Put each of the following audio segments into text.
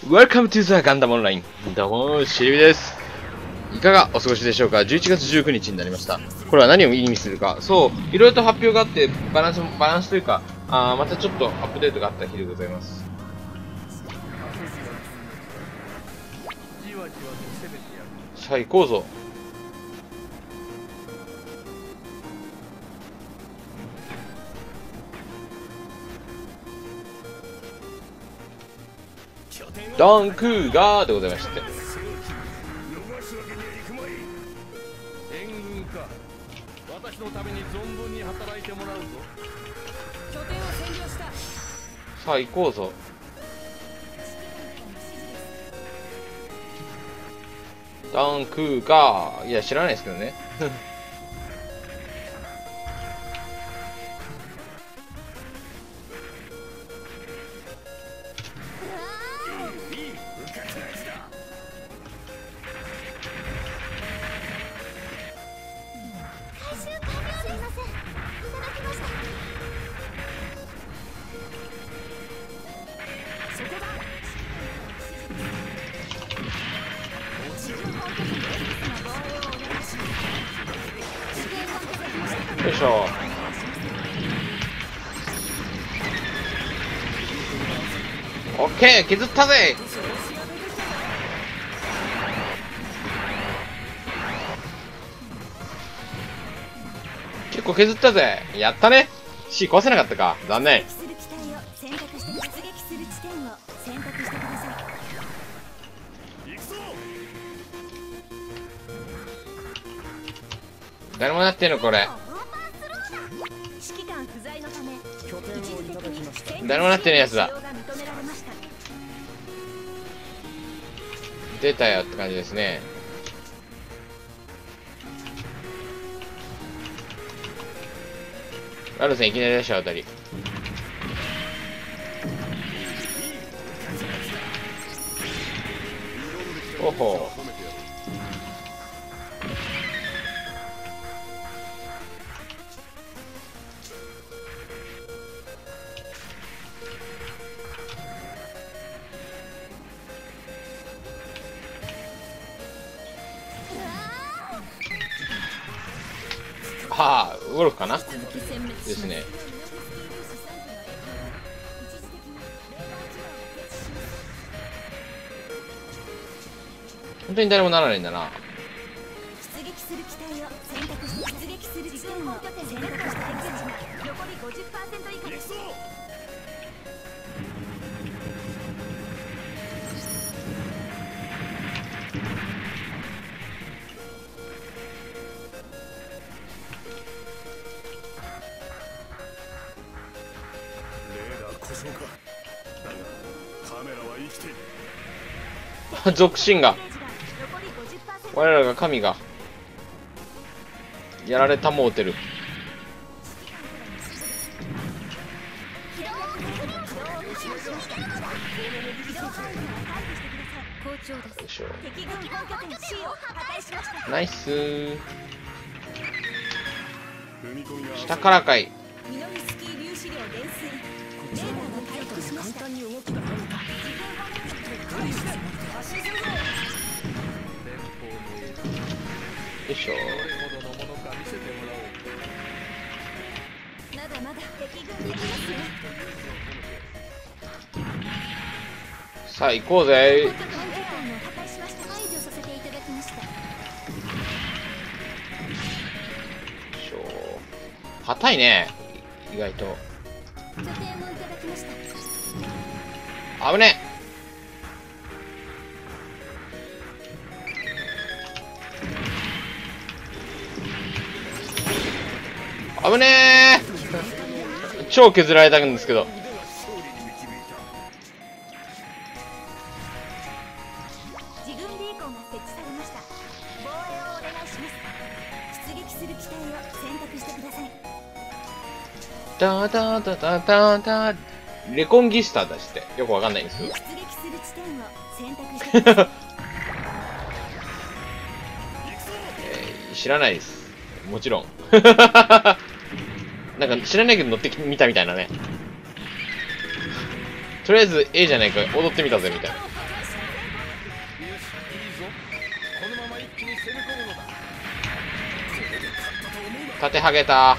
Welcome to the Gundam Online。どうも、シリビです。いかがお過ごしでしょうか。11月19日になりました。これは何を意味するか。そう、いろいろと発表があって、バランスというか、またちょっとアップデートがあった日でございます。さあ、行こうぞ。ダンクーガーでございまして。 援軍か。私のために存分に働いてもらうぞ。拠点を占領した。 さあ行こうぞ。ダンクーガー。いや知らないですけどね。よいしょ。オッケー、削ったぜ。結構削ったぜ。やったね。C 壊せなかったか。残念。誰もなってんのこれ。誰もなってねえやつだ。出たよって感じですね。ラルセンいきなり出したあたり。おほう。はあ、ウォルフかなですね。本当に誰もならないんだな。出撃する機体を選択し、出撃する地点を選択してください。残り 50% 以下です。属性が我らが神がやられたもうてる。よいしょ。ナイスー。下からかい。よいしょ。さあ行こうぜ。硬いね、意外と。危ねえ。危ねー。超削られたんですけど。ダダダダダダレコンギスタだしてよくわかんないんですけど。知らないです。もちろん。なんか知らないけど乗ってみたみたいなね。とりあえず A じゃないか踊ってみたぜみたいな。 縦はげた。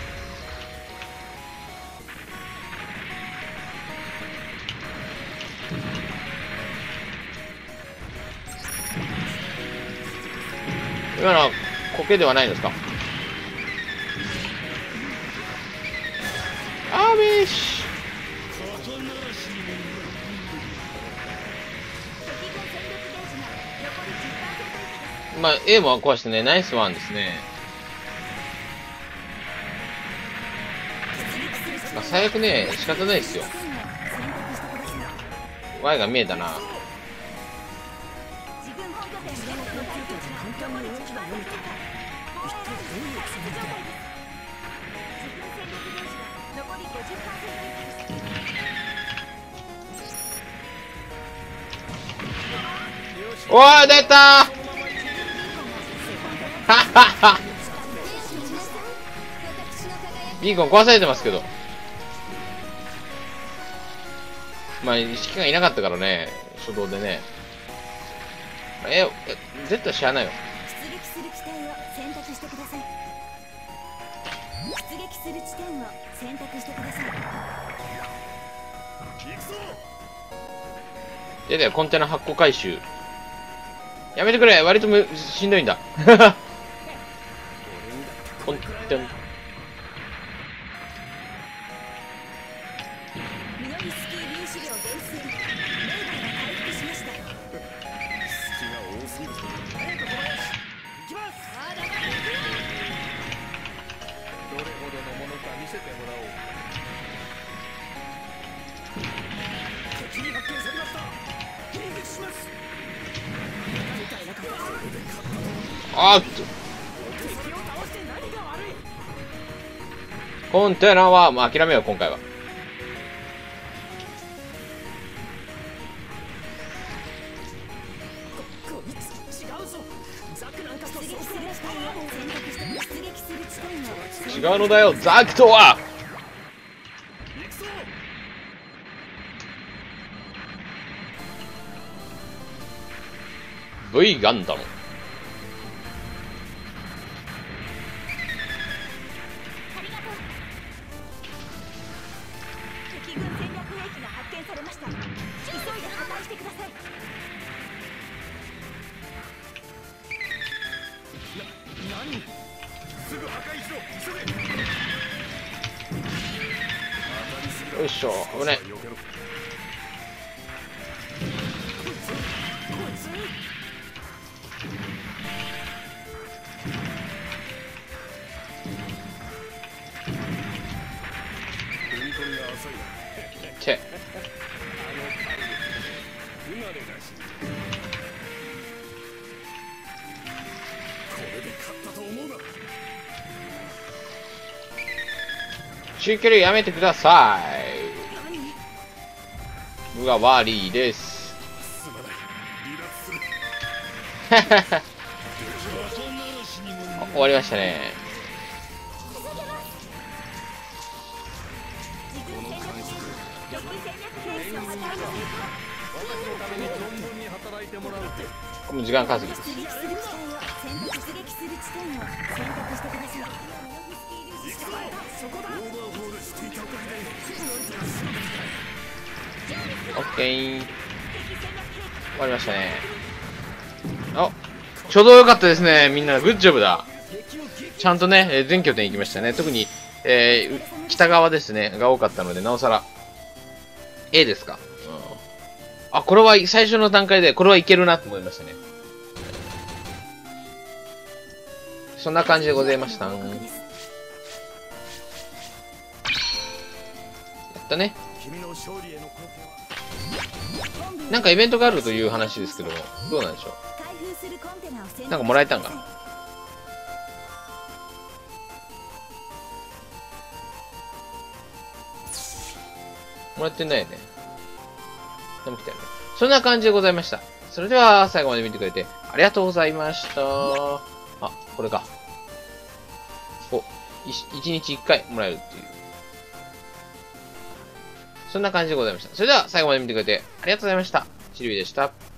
今のは苔ではないんですか？あべーし。まあ、A も壊してね、ナイスワンですね。まあ、最悪ね、仕方ないですよ。Y が見えたな。おー、出たーはっはっは。ビーコン壊されてますけど。まあ、指揮官いなかったからね、初動でね。絶対知らないよ。 出撃する地点を選択してください。出撃する地点を選択してください。 出たよ、コンテナ発行回収。やめてくれ、割としんどいんだ。コンテナ。 ミノリスキー粒子量減衰。レーダーが回復しました。 隙が多すぎるぞ。早く小林行きます。まだまだ行くよ。どれほどのものか見せてもらおう。敵に発見されました。迎撃します。 あーっと。コンテナは、まあ、諦めよう、今回は。違うのだよ、ザクとは。V ガンダム。 敵軍戦略兵器が発見されました。急いで破壊してください。 何？すぐ破壊しろ。急げ。 よいしょ、危ね。て。中距離やめてください。僕がワーリーです。終わりましたね。もう時間稼ぎ。オッケー。終わりましたね。あ、ちょうどよかったですね。みんなグッジョブだ。ちゃんとね、全拠点行きましたね。特に、北側ですねが多かったので、なおさら A ですか。あ、これは最初の段階でこれはいけるなと思いましたね。そんな感じでございました。やったね。なんかイベントがあるという話ですけども、どうなんでしょう。なんかもらえたんかな。もらってないよね。でも来たよね。そんな感じでございました。それでは最後まで見てくれてありがとうございました。あ、これか。1日1回もらえるっていう。そんな感じでございました。それでは最後まで見てくれてありがとうございました。ちりびでした。